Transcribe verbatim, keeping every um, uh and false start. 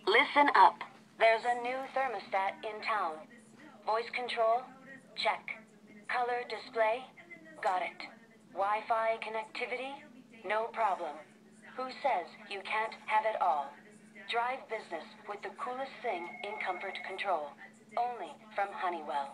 Listen up. There's a new thermostat in town. Voice control? Check. Color display? Got it. Wi-Fi connectivity? No problem. Who says you can't have it all? Drive business with the coolest thing in comfort control. Only from Honeywell.